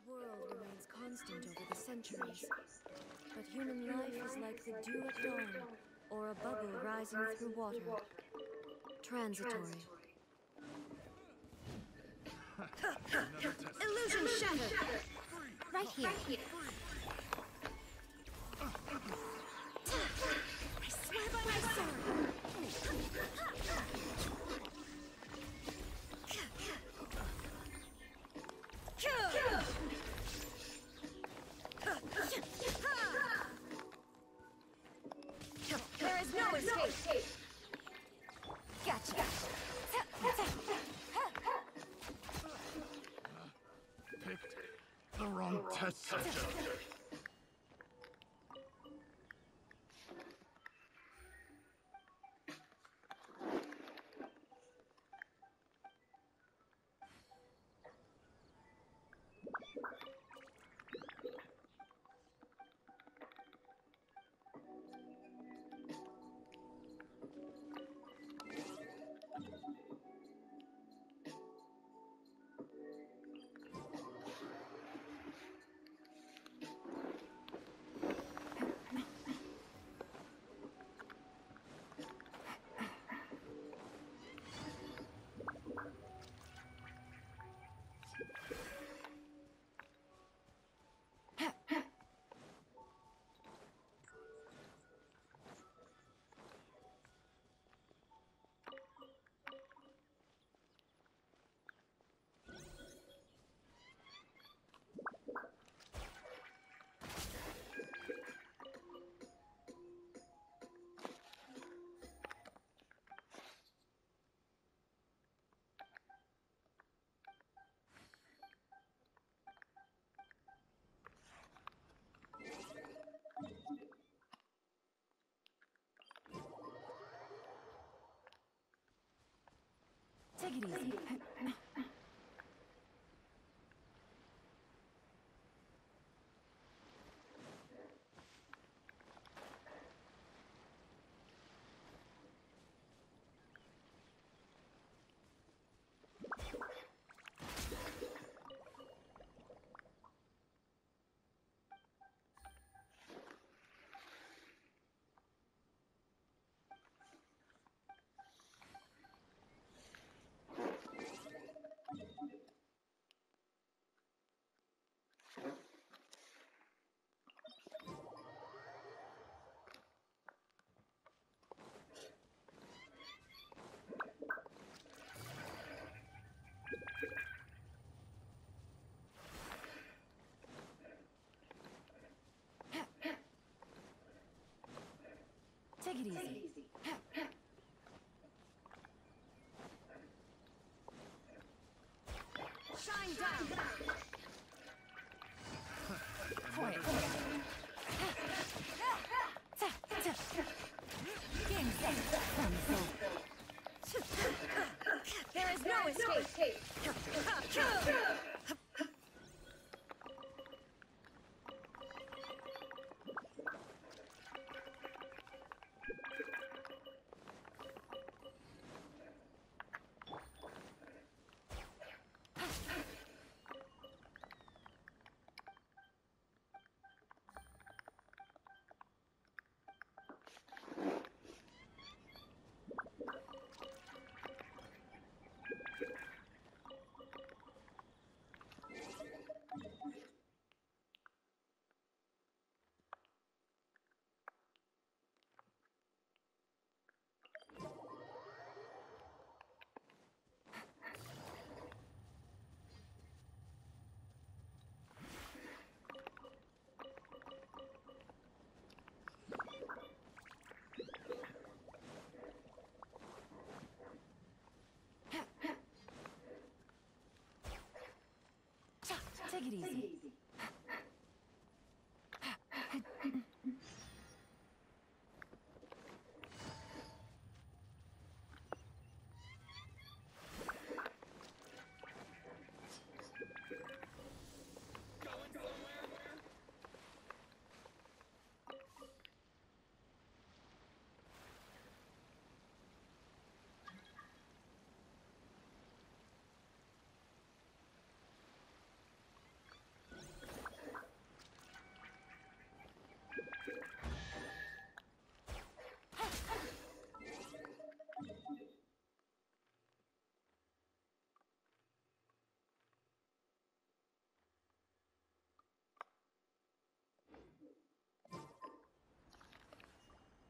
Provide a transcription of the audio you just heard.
world remains constant over the centuries, but human life is like the dew at dawn, or a bubble rising through water. Transitory. Illusion shattered! Right here. I swear by my sword! There is no escape! Gotcha! Picked the wrong test subject. Take it easy. Take it easy. Shine down! Quiet. Game set. There is no escape. Take it easy.